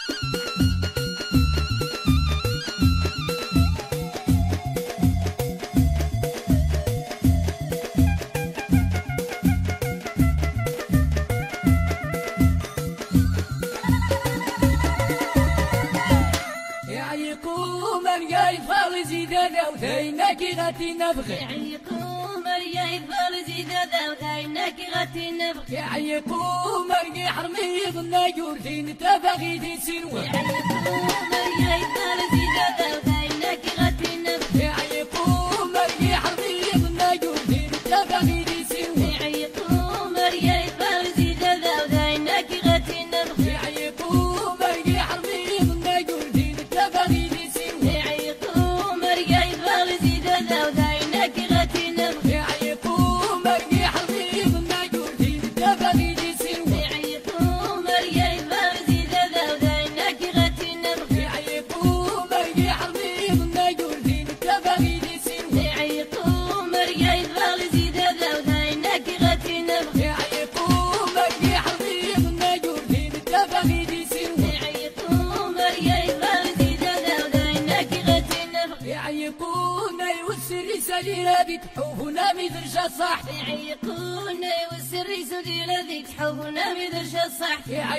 غاتي نفخ يعيقو مريا يفضل زيد ذوقينك غاتي نفخ يعيقو مريا حرمي ظنا يورثين تفاغي دي سنوة يعيقو مريا يفضل زيد ذوقينك غاتي نفخ يعيقو مريا حرمي ظنا يورثين تفاغي دي سنوة يعيقو مريا يفضل زيد ذوقينك غاتي نفخ يعيقو مريا حرمي ظنا يورثين تفاغي دي سنوة يعيقو مريا يفضل زيد ذوقينك غاتي نفخ يعيقو مريا حرمي ظنا يورثين تفاغي دي سنوة يعيقو مريا يفضل زيد ذوقينك غاتي نفخ يعيقو مريا حرمي ظنا يورثين تفاغي دي سنوة يعيقو مريا يفضل زيد ذوقينك غاتي نفخ يعيقو مريا حرمي ظنا يورثين تفاغي دي سنوة يعيقو مريا يفضل زيد ذوقينك غاتي نفخ يعيقونا يوسر سليلة بتحوفنا مدرجة صح يعيقونا يوسر سديل ذي تحوفنا مدرجة صح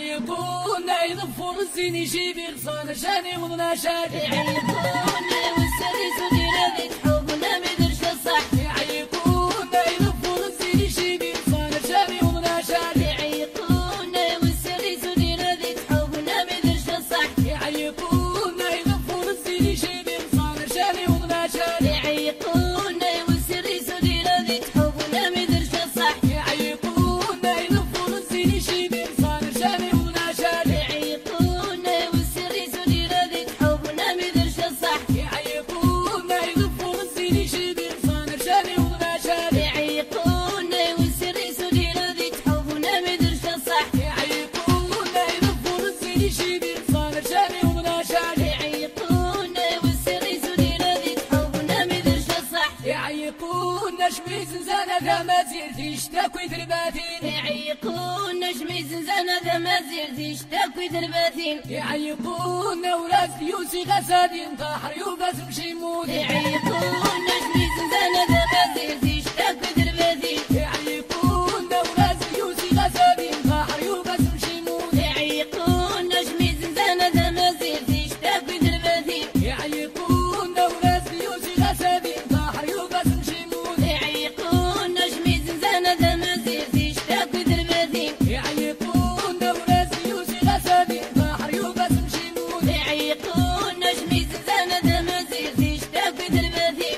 يعيقونا يضفر الزين يجيب غصان شاني وضنا شادي يعيقونا يوسر سديل ذي تحوفنا مدرجة صح يعيقونا يضفر الزين يجيب غصان شاني وضنا شادي يعيقونا يوسر سديل ذي تحوفنا مدرجة صح يعيقونا يضفر الزين يجيب غصان شاني وضنا شادي يعيقونا يوسر سديل ذي تحوفنا مدرجة صح يعيقونا يضفر الزين يجيب غصان شاني وضنا شادي يعيقونا يوسر سديل ذي تحوفنا مدرجة صح يعيقونا يضفر الزين يجيب غصان شاني وضنا شادي يعيقونا يوسر سديل ذي تحوفنا مدرجة صح يعيقونا يضفر الزين يجيب غصان شاني وضنا شادي يعيقونا يوسر سديل ذي تحوفنا مدرجة صح يعيقونا شميز زانا ذا ما زيرتي اشتكوي ثرباتين يعيقونا شميز زنا ذا ما زرتي اشتكوي ثرباتين يعيقونا ولاد يوسي غسادين طاحر يوبس مشي مودي يعيقونا شميز زنا ذا ما زرتي اشتكوي ثرباتين يعيقونا ولاد يوسي غسادين طاحر يوبس مشي مودي يعيقونا شميز زنا ذا ما زرتي اشتكوي ثرباتين يعيقونا ولاد يوسي غسادين طاحر يوبس مشي مودي يعيقونا شميز زنا ذا ما زرتي اشتكوي ثرباتين يعيقونا ولاد يوسي غسادين طاحر يوبس مشي مودي يعيقونا شميز زنا ذا ما زرتي اشتكوي ثرباتين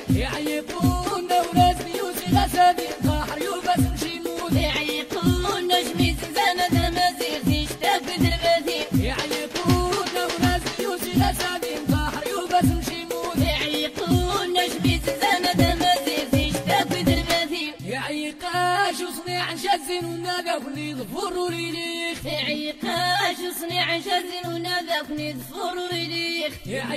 يعيقونا ولاد يوسي غسادين طاحر يوبس مشي مودي يعيقونا شميز زنا ذا ما زرتي اشتكوي ثرباتين يعيقونا ولاد يوسي غسادين طاحر يوبس مشي مودي يعيقونا شميز زنا ذا ما زرتي اشتكوي ثرباتين يعيقاش وصنيع شزن ونادفني ظفر ليليخ يعيقاش صنيع شزن ونذفني ظفر ريليخ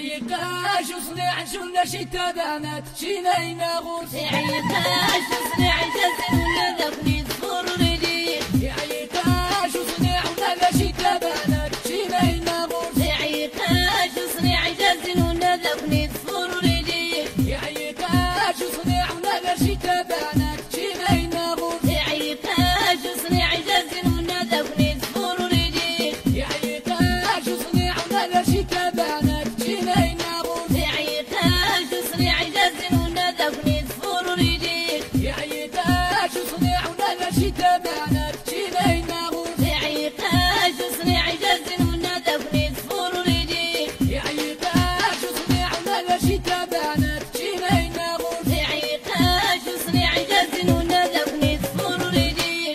يعيقاش وصنيع شنا شتا بانات شينينا غرس يعيقاش صنيع شزن ونذفني ظفر ريليخ يعيقاش وصنيع ونالا شتا بانات شينينا غرس يعيقاش صنيع شزن ونذفني ظفر ريليخ يعيقاش وصنيع ونالا شتا بانات شينينا غرس يعيقاش صنيع شزن ونذفني ظفر ريليخ يعيقاش وصنيع ونالا شتا بانات شينينا غرس يعيقاش صنيع شزن ونذفني ظفر ريليخ يعيقاش وصنيع ونالا شتا بانات شينينا غرس يعيقاش صنيع شزن ونذفني ظفر ريليخ يعيقاش وصنيع ونالا شتا بانات شينينا غرس يعيقاش صنيع شزن ونذفني ظفر ريليخ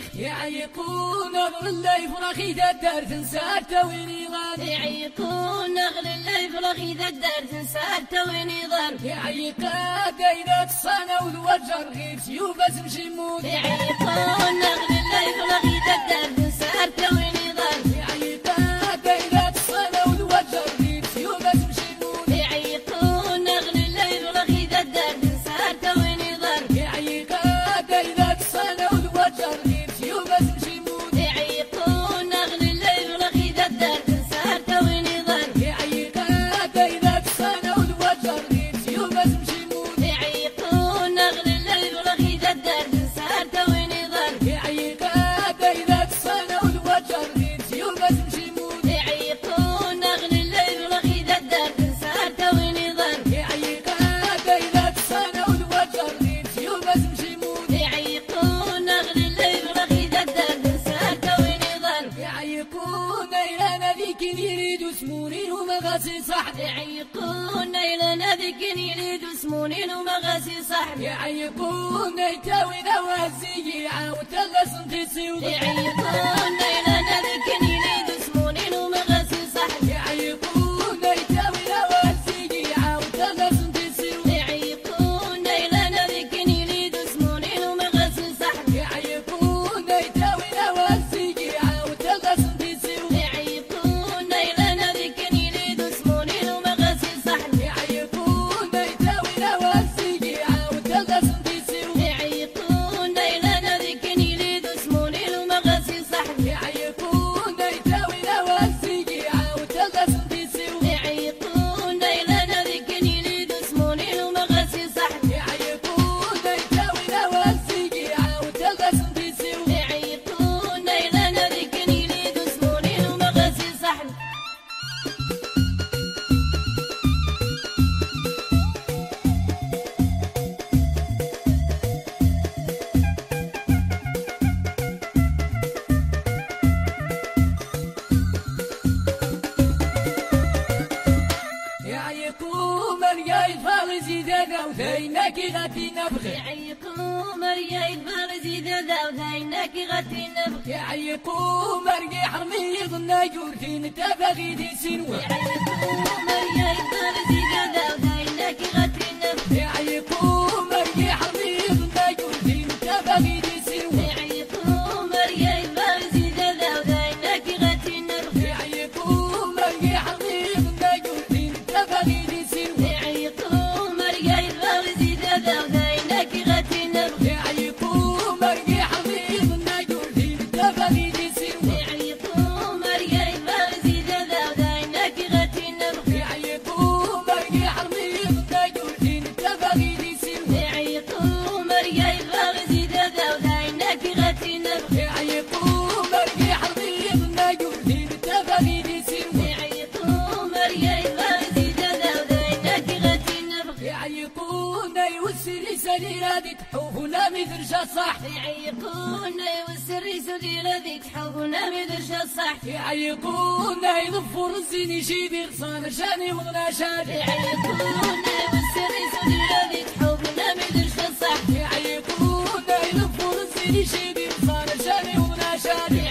يعيقون اغر اللي فرخي دار تنسى تويني غاد يعيقون اغل اللي فرخي الدار تنسى توين ظن يعيقا دايرات الصانا والوجر غير سيوف اسمشي مود يعيقون اغل اللي فرخي الدار تنسى توين ظن يعيقا دايرات الصانا والوجر غير سيوف اسمشي مود يعيقون اغل اللي فرخي الدار تنسى توين ظن يعيقا دايرات الصانا والوجر غير سيوف اسمشي مود يعيقون اغل اللي فرخي الدار تنسى توين ظن لنا ذيك يريد سمونين ومغاسي صاحب يعيقون لنا ذيك يريد سمونين ومغاسي صاحب يعيقون يتاوي نوازي عاود الغصن تسيو يعيقون لنا ذيك يريد سمونين ومغاسي صاحب يعيقون يتاوي نوازي عاود الغصن تسيو يعيقون لنا ذيك يريد سمونين ومغاسي صاحب يعيقون يتاوي نوازي عاود الغصن تسيو يعيقون لنا ذيك يريد سمونين ومغاسي صاحب يعيقون يتاوي نوازي عاود الغصن تسيو يعيقون لنا ذيك يريد سمونين ومغاسي صاحب يعيقون يتاوي نوازي عاود الغصن تسيو يعيقون لنا ذيك يريد سمونين ومغاسي صاحب يعيقون يتاوي نوازي عاود الغصن تسيو يعيقون لنا ذيك يريد سمونين ومغاسي صاحب يعيقون مريا الفارزي دادا وثينك غاتي نبغي يعيقون مريا الفارزي دادا وثينك غاتي نبغي يعيقون مريا حرمي ظنا يورثين تبغي دي سنوة يعيقون مريا الفارزي دادا وثينك غاتي نبغي يعيقون مريا حرمي ظنا يورثين تبغي دي سنوة يعيقون مريا الفارزي دادا وثينك غاتي نبغي يعيقون مريا حرمي ظنا يورثين تبغي دي سنوة يعيقون مريا الفارزي دادا وثينك غاتي نبغي يعيقون مريا حرمي ظنا يورثين تبغي دي سنوة يعيقون مريا الفارزي دادا وثينك غاتي نبغي يعيقون مريا حرمي ظنا يورثين تبغي دي سنوة يعيقون مريا الفارزي دادا وثينك غاتي نبغي يعيقون مريا حرمي ظنا يورثين تبغي دي سنوة يعيقون مريا الفارزي دادا وثينك غاتي نبغي يعيقون يوسري سريرة تحوفنا مثل شصح يعيقون والسري سدير ذيك حبنا مدرش الصح يعيقون يظفر الزين يشيد غصان شاني وضنا شاد يعيقون والسري سدير ذيك حبنا مدرش الصح يعيقون يظفر الزين يشيد غصان شاني وضنا شاد